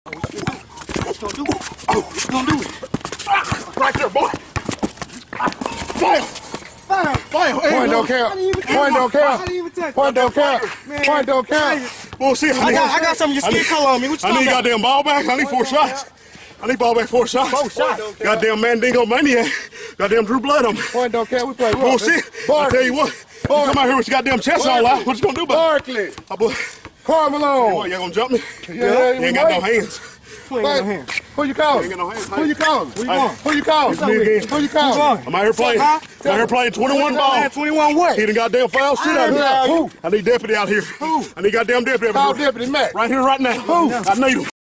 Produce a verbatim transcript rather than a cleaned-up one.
What you gonna do? What you gonna do? Right there, boy. Fire! Fire! Fire! Point don't count. Point don't count. Point don't count. Point don't count. Bullshit. I got, I got some of your skin color on me. What you I need talking about? goddamn ball back. I need four shots. I need ball back four shots. Four shots. Goddamn Mandingo Maniac. Goddamn Drew Blood on me. Point don't count. We play rough. Bullshit. I tell you what. You come out here with your goddamn chest all out. What you gonna do about it? Barkley. Oh, boy. Carmelo. What, you gonna jump me? Yeah, You ain't got no hands. Who ain't got no hands? Who you calling? You ain't got no hands. Who you calling? Where you going? Who you calling? It's me again. Who you calling? I'm out here playing. I'm out here playing twenty-one ball. twenty-one what? He done goddamn foul shit out here. Who? I need deputy out here. Who? I need goddamn deputy. Call out here. Deputy Mac. Right here, right now. Who? I need him.